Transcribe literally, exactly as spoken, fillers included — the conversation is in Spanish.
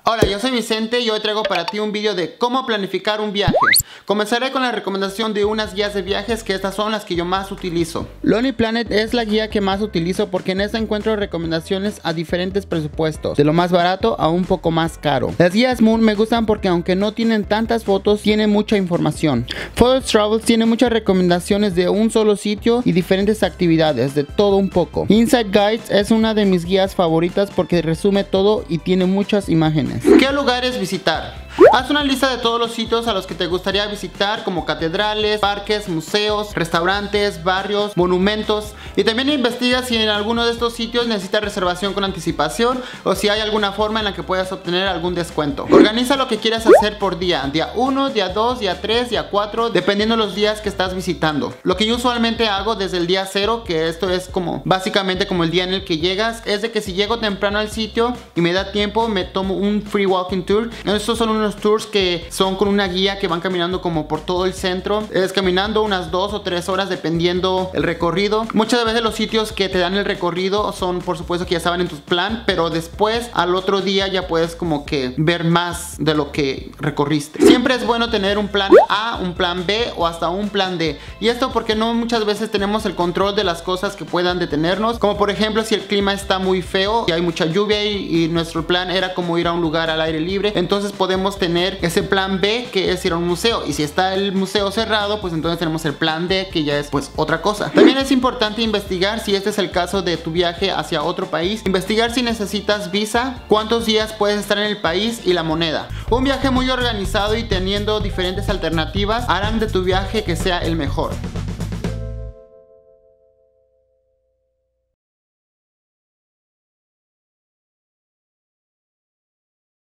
Hola, yo soy Vicente y hoy traigo para ti un vídeo de cómo planificar un viaje. Comenzaré con la recomendación de unas guías de viajes, que estas son las que yo más utilizo. Lonely Planet es la guía que más utilizo porque en esta encuentro recomendaciones a diferentes presupuestos, de lo más barato a un poco más caro. Las guías Moon me gustan porque aunque no tienen tantas fotos, tienen mucha información. Photos Travels tiene muchas recomendaciones de un solo sitio y diferentes actividades, de todo un poco. Insight Guides es una de mis guías favoritas porque resume todo y tiene muchas imágenes. ¿Qué lugares visitar? Haz una lista de todos los sitios a los que te gustaría visitar, como catedrales, parques, museos, restaurantes, barrios, monumentos, y también investiga si en alguno de estos sitios necesitas reservación con anticipación o si hay alguna forma en la que puedas obtener algún descuento. Organiza lo que quieras hacer por día, día uno, día dos, día tres, día cuatro, dependiendo de los días que estás visitando. Lo que yo usualmente hago desde el día cero, que esto es como básicamente como el día en el que llegas, es de que si llego temprano al sitio y me da tiempo, me tomo un free walking tour. Estos son unos tours que son con una guía que van caminando como por todo el centro. Es caminando unas dos o tres horas dependiendo el recorrido. Muchas veces los sitios que te dan el recorrido son, por supuesto, que ya estaban en tu plan, pero después al otro día ya puedes como que ver más de lo que recorriste. Siempre es bueno tener un plan A, un plan B o hasta un plan D. Y esto porque no muchas veces tenemos el control de las cosas que puedan detenernos, como por ejemplo si el clima está muy feo y hay mucha lluvia y, y nuestro plan era como ir a un lugar al aire libre, entonces podemos tener ese plan B, que es ir a un museo, y si está el museo cerrado, pues entonces tenemos el plan D, que ya es pues otra cosa. También es importante investigar si este es el caso de tu viaje hacia otro país, investigar si necesitas visa, cuántos días puedes estar en el país y la moneda. Un viaje muy organizado y teniendo diferentes alternativas harán de tu viaje que sea el mejor.